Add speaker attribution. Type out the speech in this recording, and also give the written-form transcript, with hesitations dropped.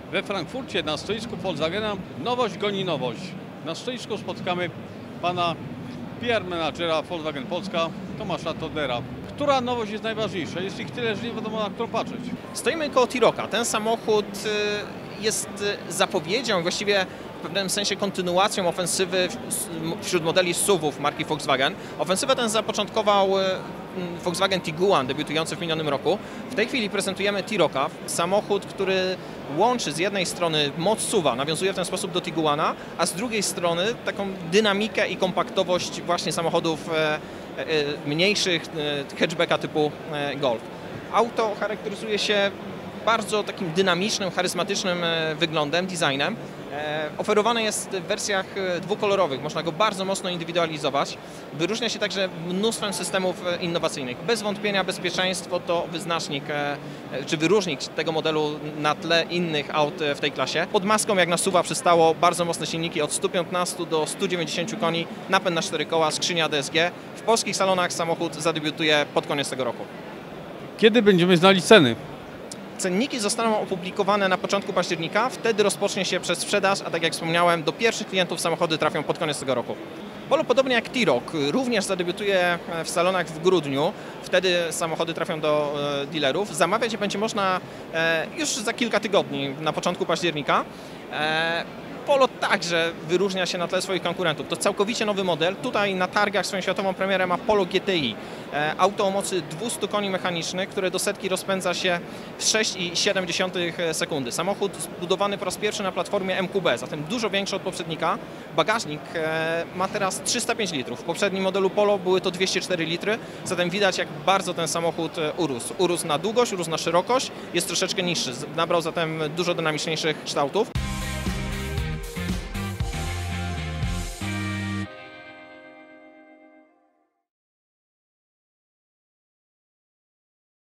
Speaker 1: We Frankfurcie na stoisku Volkswagena nowość goni nowość. Na stoisku spotkamy pana PR menadżera Volkswagen Polska, Tomasza Todera. Która nowość jest najważniejsza? Jest ich tyle, że nie wiadomo, na którą patrzeć.
Speaker 2: Stoimy koło T-Rocka. Ten samochód jest zapowiedzią, właściwie w pewnym sensie kontynuacją ofensywy wśród modeli SUV-ów marki Volkswagen. Ofensywę tę zapoczątkował Volkswagen Tiguan, debiutujący w minionym roku. W tej chwili prezentujemy T-Rocka, samochód, który łączy z jednej strony moc SUV-a, nawiązuje w ten sposób do Tiguana, a z drugiej strony taką dynamikę i kompaktowość właśnie samochodów mniejszych, hatchbacka typu Golf. Auto charakteryzuje się bardzo takim dynamicznym, charyzmatycznym wyglądem, designem. Oferowane jest w wersjach dwukolorowych, można go bardzo mocno indywidualizować. Wyróżnia się także mnóstwem systemów innowacyjnych. Bez wątpienia bezpieczeństwo to wyznacznik, czy wyróżnik tego modelu na tle innych aut w tej klasie. Pod maską, jak na SUV-a przystało, bardzo mocne silniki od 115 do 190 koni, napęd na 4 koła, skrzynia DSG. W polskich salonach samochód zadebiutuje pod koniec tego roku.
Speaker 1: Kiedy będziemy znali ceny?
Speaker 2: Cenniki zostaną opublikowane na początku października, wtedy rozpocznie się sprzedaż, a tak jak wspomniałem, do pierwszych klientów samochody trafią pod koniec tego roku. Polo, podobnie jak T-Roc, również zadebiutuje w salonach w grudniu, wtedy samochody trafią do dealerów. Zamawiać je będzie można już za kilka tygodni, na początku października. Polo także wyróżnia się na tle swoich konkurentów. To całkowicie nowy model. Tutaj na targach swoją światową premierę ma Polo GTI. Auto o mocy 200 koni mechanicznych, które do setki rozpędza się w 6,7 sekundy. Samochód zbudowany po raz pierwszy na platformie MQB, zatem dużo większy od poprzednika. Bagażnik ma teraz 305 litrów. W poprzednim modelu Polo były to 204 litry, zatem widać, jak bardzo ten samochód urósł. Urósł na długość, urósł na szerokość, jest troszeczkę niższy. Nabrał zatem dużo dynamiczniejszych kształtów.